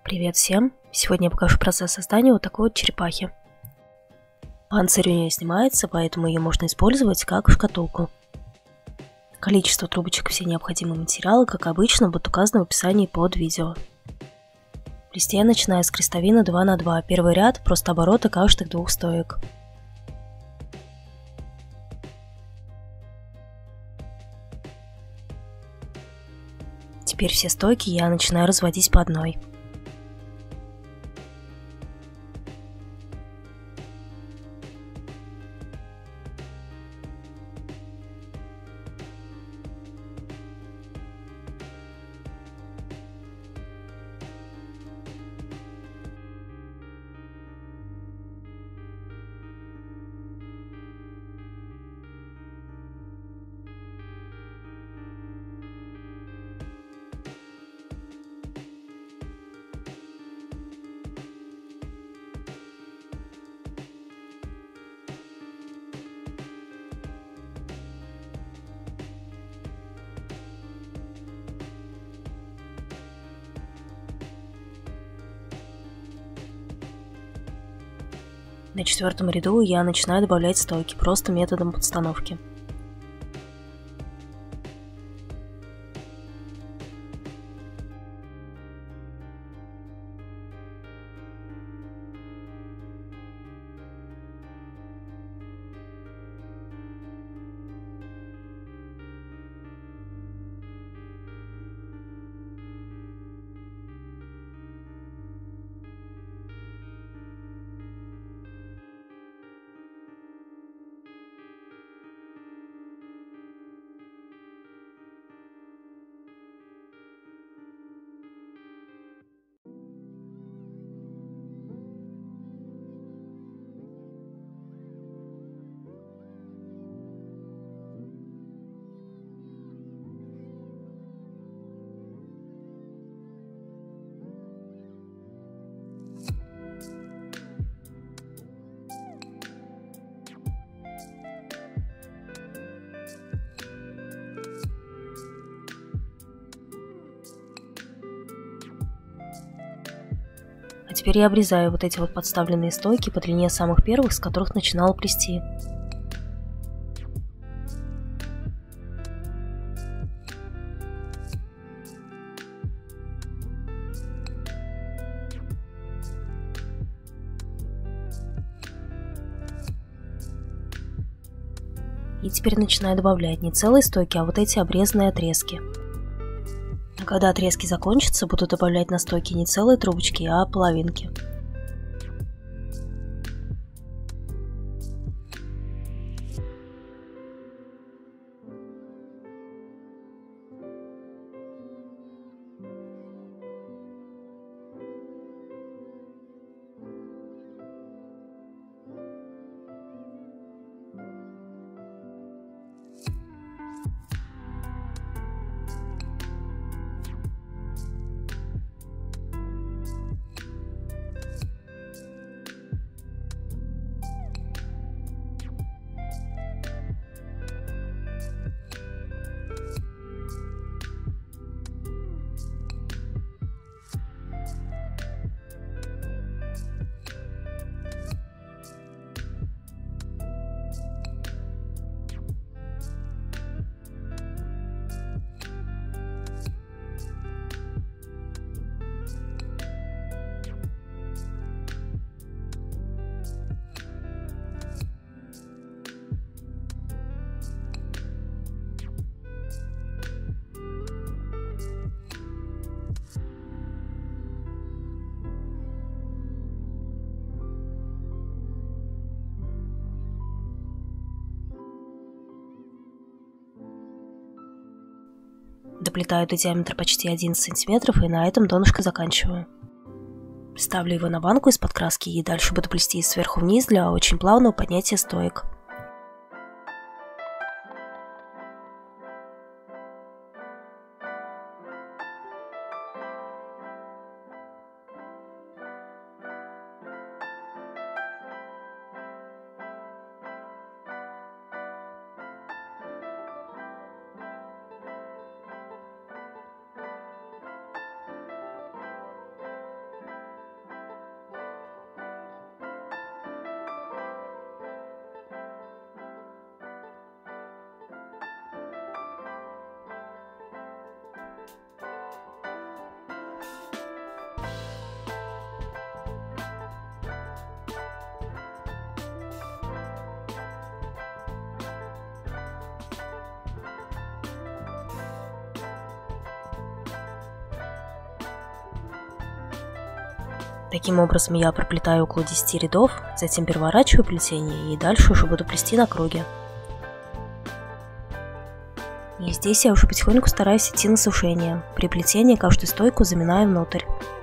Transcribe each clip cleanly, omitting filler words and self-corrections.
Привет всем! Сегодня я покажу процесс создания вот такой вот черепахи. Панцирь у нее снимается, поэтому ее можно использовать как шкатулку. Количество трубочек и все необходимые материалы, как обычно, будут указаны в описании под видео. Плести я начинаю с крестовины 2 на 2. Первый ряд просто обороты каждых двух стоек. Теперь все стойки я начинаю разводить по одной. На четвертом ряду я начинаю добавлять стойки просто методом подстановки. А теперь я обрезаю вот эти вот подставленные стойки по длине самых первых, с которых начинала плести. И теперь начинаю добавлять не целые стойки, а вот эти обрезанные отрезки. А когда отрезки закончатся, буду добавлять на стойки не целые трубочки, а половинки. Доплетаю до диаметра почти 11 см и на этом донышко заканчиваю. Ставлю его на банку из-под краски и дальше буду плести сверху вниз для очень плавного поднятия стоек. Таким образом я проплетаю около 10 рядов, затем переворачиваю плетение и дальше уже буду плести на круге. И здесь я уже потихоньку стараюсь идти на сушение. При плетении каждую стойку заминаю внутрь.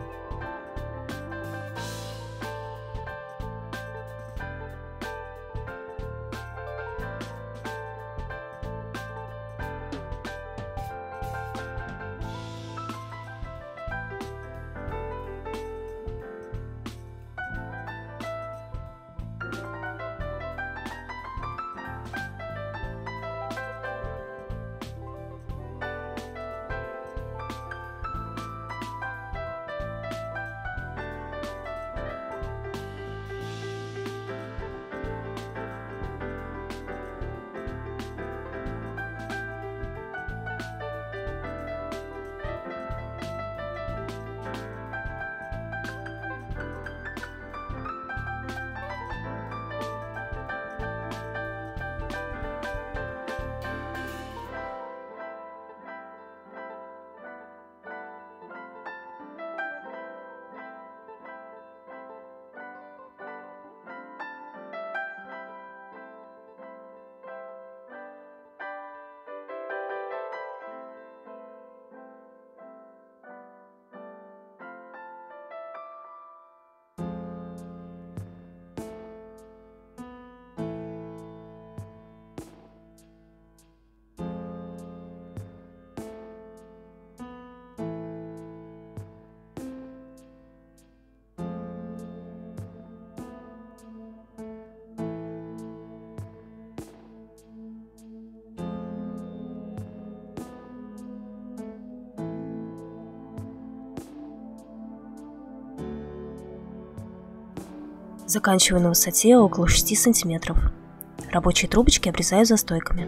Заканчиваю на высоте около 6 сантиметров. Рабочие трубочки обрезаю застойками.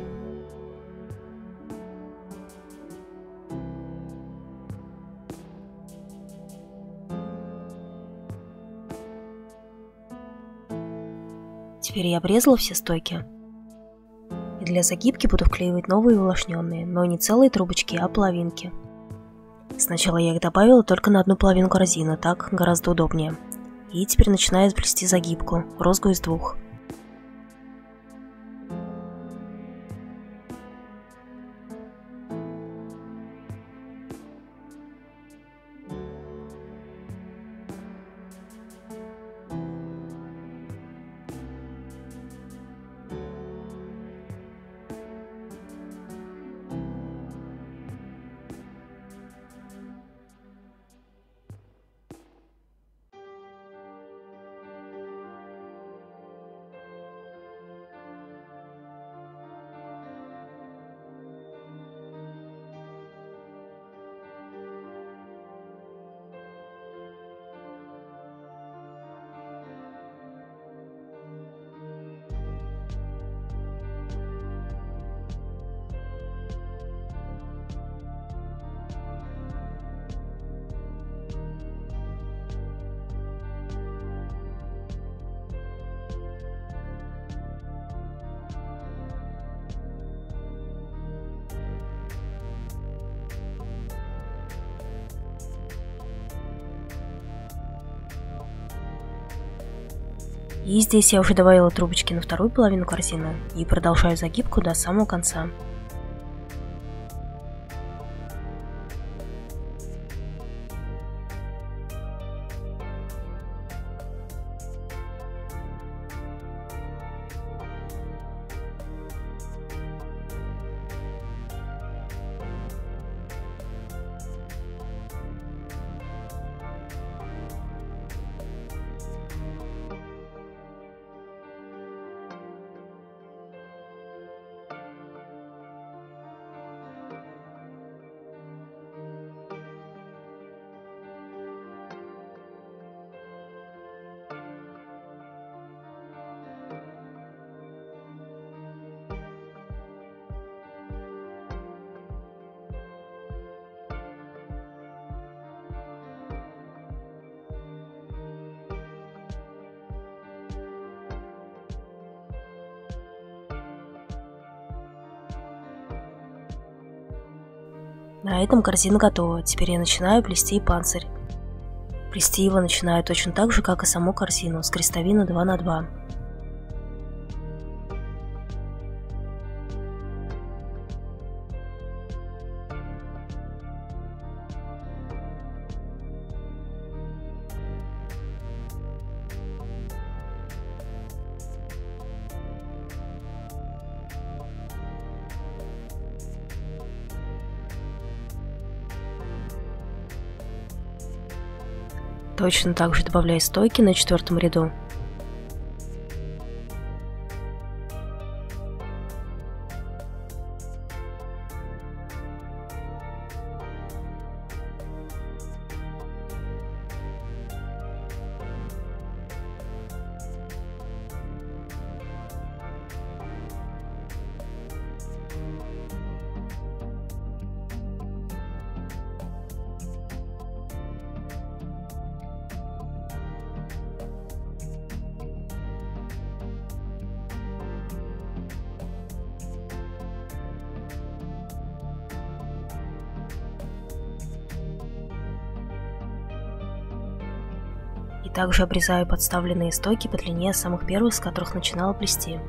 Теперь я обрезала все стойки. И для загибки буду вклеивать новые увлажненные, но не целые трубочки, а половинки. Сначала я их добавила только на одну половину корзины, так гораздо удобнее. И теперь начинаю плести загибку, розгу из двух. И здесь я уже добавила трубочки на вторую половину корзины и продолжаю загибку до самого конца. На этом корзина готова. Теперь я начинаю плести панцирь. Плести его начинаю точно так же, как и саму корзину, с крестовины 2 на 2. Точно так же добавляю стойки на 4-м ряду. И также обрезаю подставленные стойки по длине самых первых, с которых начинала плести.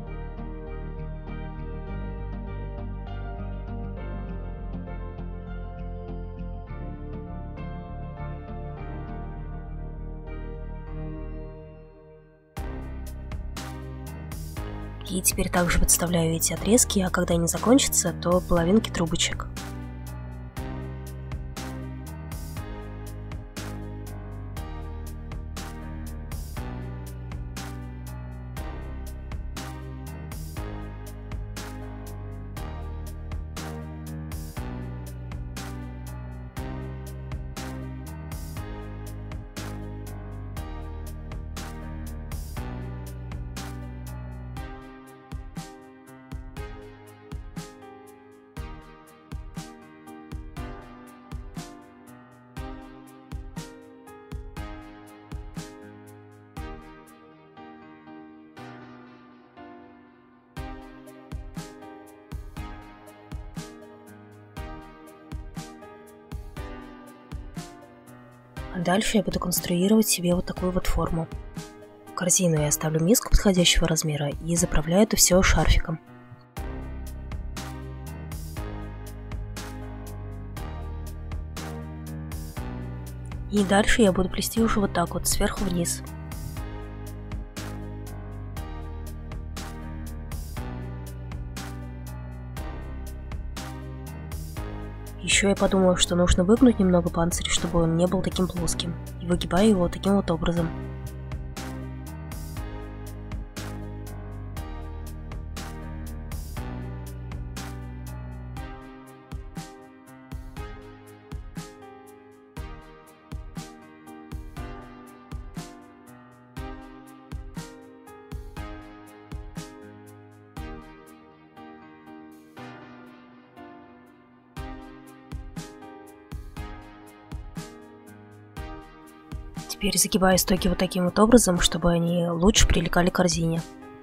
И теперь также подставляю эти отрезки, а когда они закончатся, то половинки трубочек. А дальше я буду конструировать себе вот такую вот форму. В корзину я ставлю миску подходящего размера и заправляю это все шарфиком. И дальше я буду плести уже вот так вот, сверху вниз. Еще я подумала, что нужно выгнуть немного панцирь, чтобы он не был таким плоским, и выгибаю его таким вот образом. Теперь загибаю стойки вот таким вот образом, чтобы они лучше прилегали к корзине.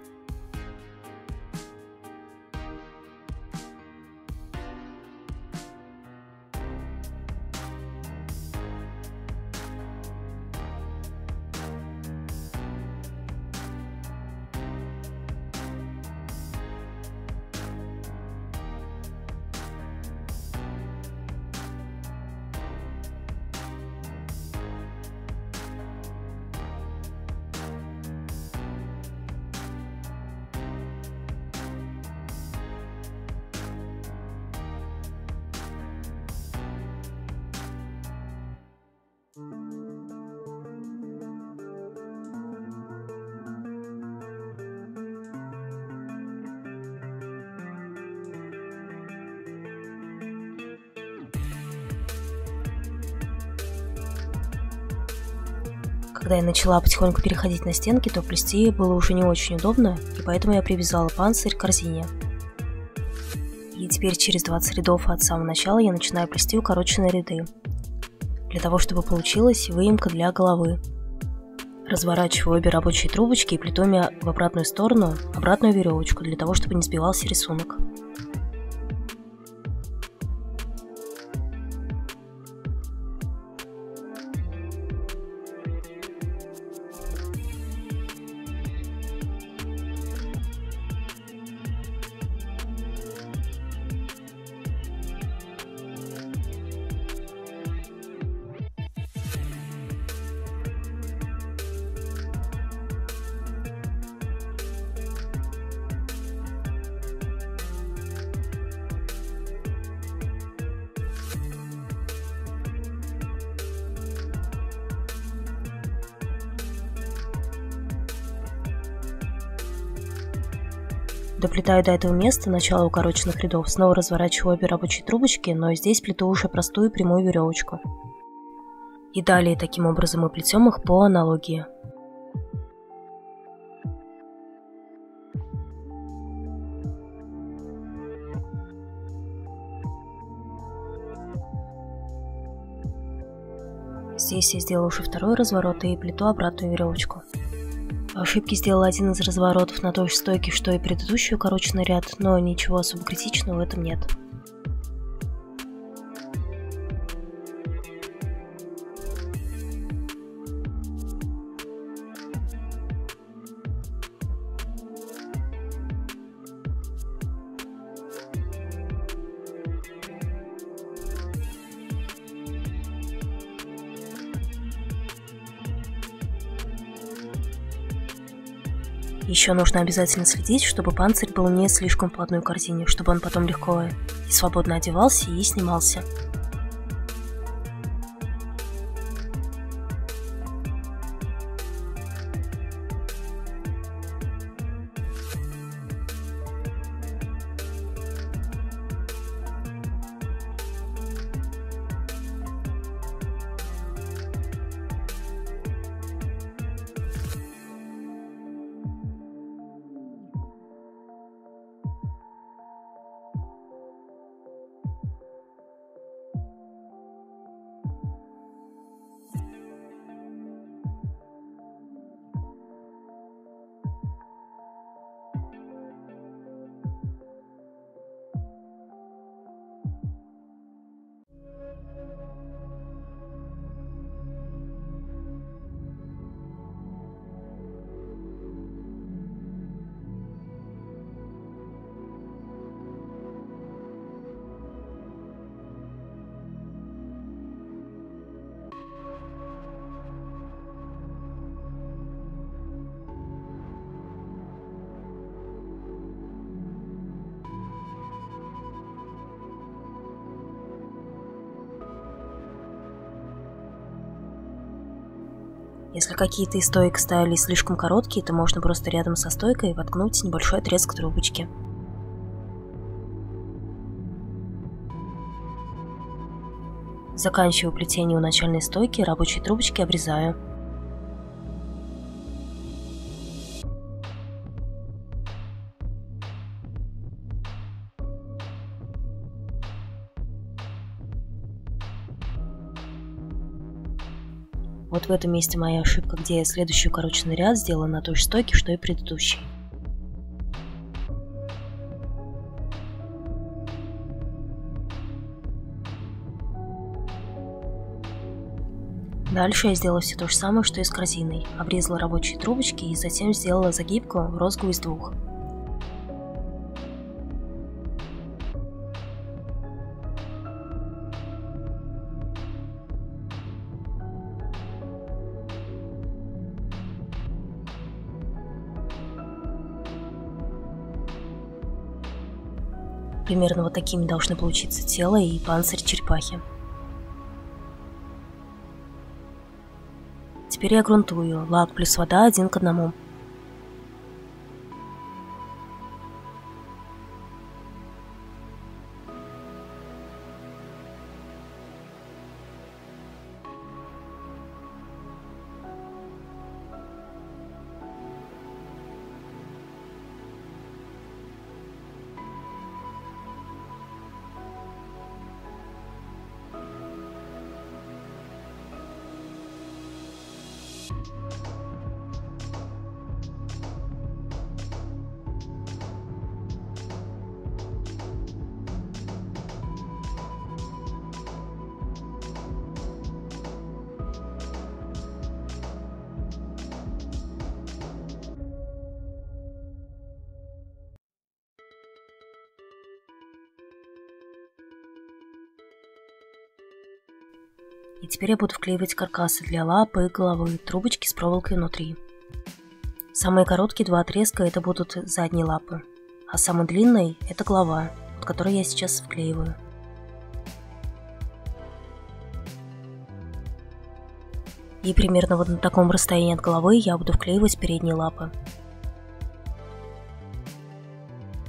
Когда я начала потихоньку переходить на стенки, то плести было уже не очень удобно, и поэтому я привязала панцирь к корзине. И теперь через 20 рядов от самого начала я начинаю плести укороченные ряды, для того чтобы получилась выемка для головы. Разворачиваю обе рабочие трубочки и плету в обратную сторону обратную веревочку, для того чтобы не сбивался рисунок. Доплетаю до этого места, начала укороченных рядов, снова разворачиваю обе рабочие трубочки, но здесь плету уже простую прямую веревочку. И далее таким образом мы плетем их по аналогии. Здесь я сделала уже второй разворот и плету обратную веревочку. По ошибке сделала один из разворотов на той же стойке, что и предыдущий укороченный ряд, но ничего особо критичного в этом нет. Еще нужно обязательно следить, чтобы панцирь был не слишком вплотную к корзине, чтобы он потом легко и свободно одевался и снимался. Если какие-то из стоек стояли слишком короткие, то можно просто рядом со стойкой воткнуть небольшой отрезок трубочки. Заканчиваю плетение у начальной стойки, рабочие трубочки обрезаю. Вот в этом месте моя ошибка, где я следующий укороченный ряд сделала на той же стойке, что и предыдущий. Дальше я сделала все то же самое, что и с корзиной. Обрезала рабочие трубочки и затем сделала загибку в розгу из двух. Примерно вот такими должны получиться тело и панцирь черепахи. Теперь я грунтую. Лак плюс вода 1 к 1. И теперь я буду вклеивать каркасы для лапы и головы, трубочки с проволокой внутри. Самые короткие два отрезка это будут задние лапы, а самый длинный это голова, под которой я сейчас вклеиваю. И примерно вот на таком расстоянии от головы я буду вклеивать передние лапы.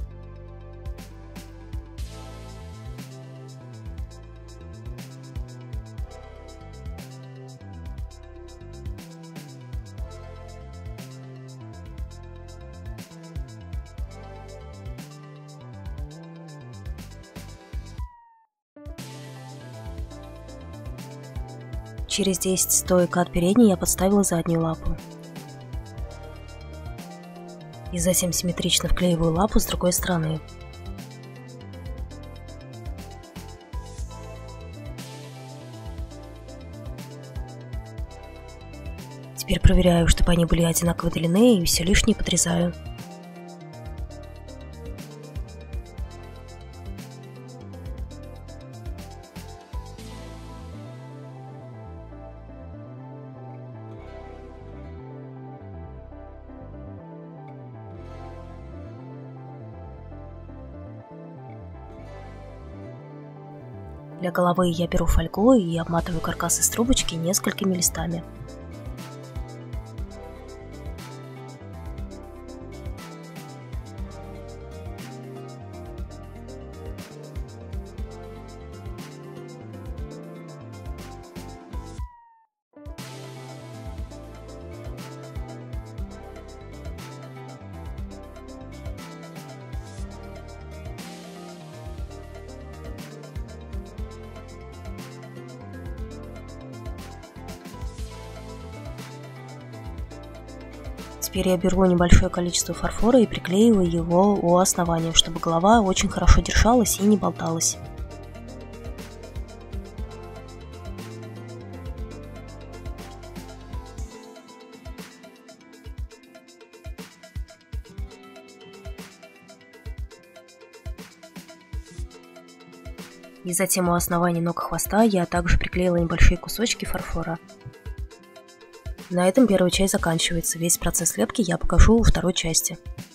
Через 10 стоек от передней я подставила заднюю лапу. И затем симметрично вклеиваю лапу с другой стороны. Теперь проверяю, чтобы они были одинаковой длины, и все лишнее подрезаю. Для головы я беру фольгу и обматываю каркас из трубочки несколькими листами. Теперь я беру небольшое количество фарфора и приклеиваю его у основания, чтобы голова очень хорошо держалась и не болталась. И затем у основания ног хвоста я также приклеила небольшие кусочки фарфора. На этом первая часть заканчивается. Весь процесс лепки я покажу во второй части.